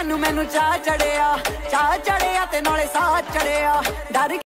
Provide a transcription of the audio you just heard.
ਨੂੰ ਮੈਨੂੰ ਚਾਹ ਚੜਿਆ ਤੇ ਨਾਲੇ ਸਾਹ ਚੜਿਆ ਡਰ